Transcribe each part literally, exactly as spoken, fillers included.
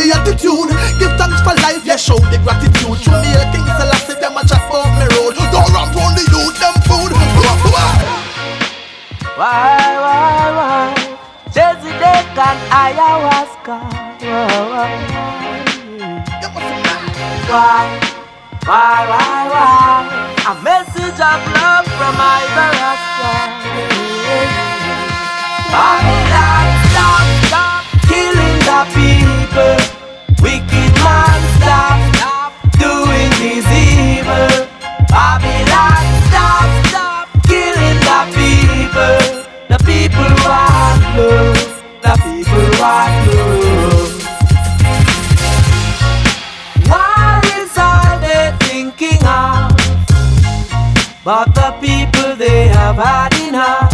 the attitude. Give thanks for life, yeah, show the gratitude. Show me a king, so I see them a chat about me road. Don't run round the youth, them food. Why, why, why? Jesse Deck and ayahuasca. Why, why, why, why? A message of love from my Rasta. Babylon, stop, stop killing the people. Wicked man, stop, stop doing this evil. Babylon, stop, stop killing the people. The people want love. The people want love. What is all they thinking of? But the people, they have had enough.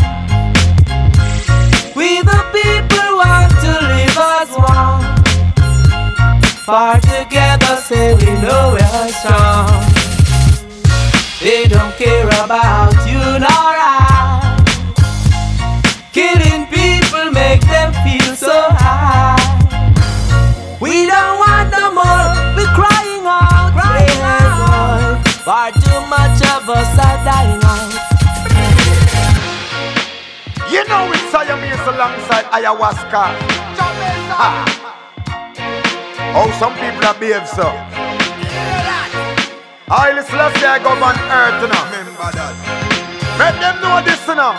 We the people want to live as one. For together say we know we're strong. They don't care about you nor I. Killing people make them feel so high. We don't want no more, we're crying out, crying out. Far too much of us are dying out. You know it's Siamese alongside ayahuasca. Ha. Oh, some people are behave so. I listen to say I go on earth now. Remember that. Let them know this now.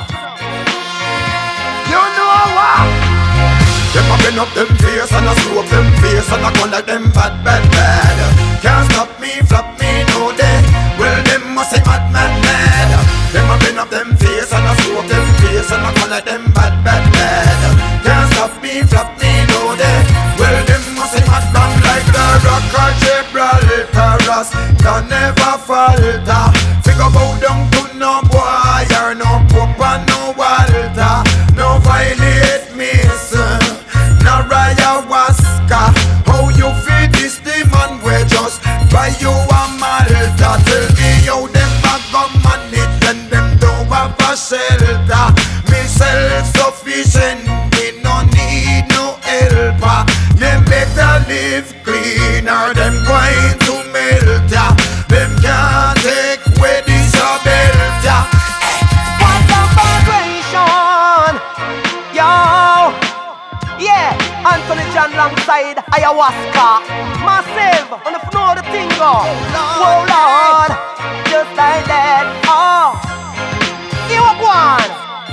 You know what? Them a bend up them face and a screw up them face and a gun like them bad, bad, bad. Can't stop me, flop me, no day. Well, them must say mad, mad, mad. Them a bend up them face and a screw up them face and a gun like them bad, bad, bad. Can't stop me, flop me, no day. Well, them must say mad, mad like the rock of Gibraltar. Can never falter. Figure bow down to no boy or no pope and no Walter. No violate me, sir. No ayahuasca. How you feed this demon? We just buy you a Malta. Tell me how them a go manage and them don't have a shelter. Me self-sufficient, me no need no helper. Them better live clean or them going to melt ya. Them can't take away this a belt ya. What a vibration! Yo! Yeah! Anthony John alongside ayahuasca. Massive! On the floor of the thing go. Oh Lord! Just like that. Oh! You are one!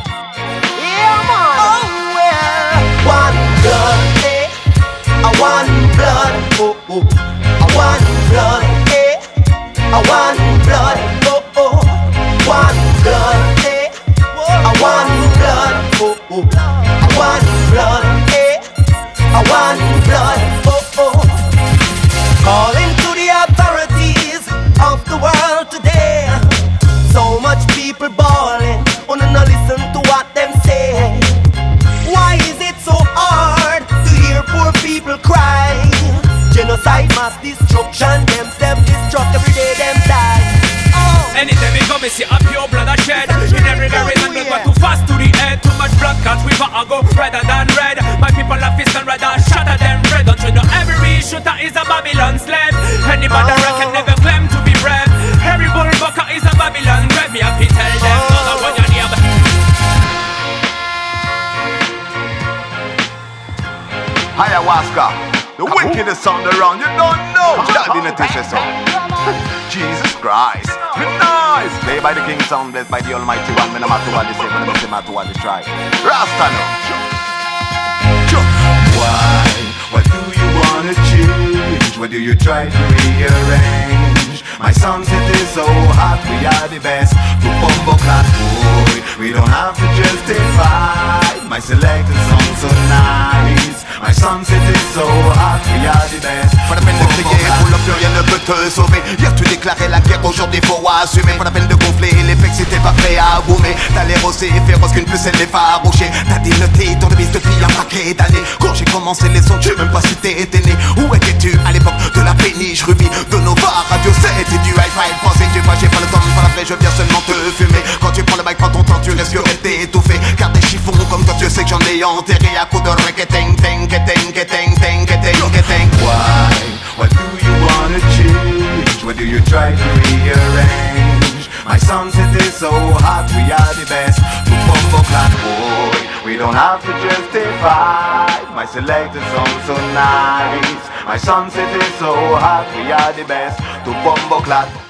Yeah man! Oh well! One blood, eh? A one blood, oh oh. A one blood, eh? A one blood, oh oh. One blood, eh? A one blood, oh oh. A one blood, eh? A one blood, oh oh. Calling to the authorities of the world today. So much people bawling, wanna not listen to what them say. Why is it so hard to hear poor people cry? Genocide, mass destruction, them self-destruct, every day them die. Oh. Anytime we come, we see a pure blood a shed. In every reason, we go too fast to the head. Too much blood cause we a go redder than red. My people are fist and rather shatter than red. Don't you know every shooter is a Babylon slave? Any mother can never claim to be brave. Every bullbucker is a Babylon red. Me have to tell them, no, no, run your name. Ayahuasca, the wickedest sound around. You don't know. That didn't teach us so. Jesus Christ. Nice. Play by the King sound, blessed by the Almighty One. No matter what they say, no matter what they try. Rasta no. Why? What do you wanna change? What do you try to rearrange? My song said it's so hot, we are the best. To bumbo clap, boy, we don't have to justify. My selected song so nice. My song said it's so hot, we are the best. Pas la peine de crier, pour le plus rien ne peut te sauver. Hier tu déclarais la guerre, aujourd'hui faut assumer. Pas la peine de gonfler les pecs si t'es pas prêt à boomer. T'as l'air aussi féroce qu'une pucelle effarouchée. T'as dénoté ton devise depuis un paquet d'années. Quand j'ai commencé les sons, je sais même pas si t'étais né. Où étais-tu à l'époque de la péniche Ruby, de Nova, Radio sept et du hi-fi? Pensais-tu pas, j'ai pas le temps, pas la je viens seulement te fumer. Quand tu prends le mic, prends ton temps, tu risquerais d'étouffer. Car des chiffons comme toi, tu sais que j'en ai enterré à coups de requeteng, teng, teng, teng, teng, teng, teng. Why? you try to rearrange? My sun city so hot, we are the best. To bumbo clap, boy, we don't have to justify. My selected song so nice. My sun city so hot, we are the best. To bumbo clap.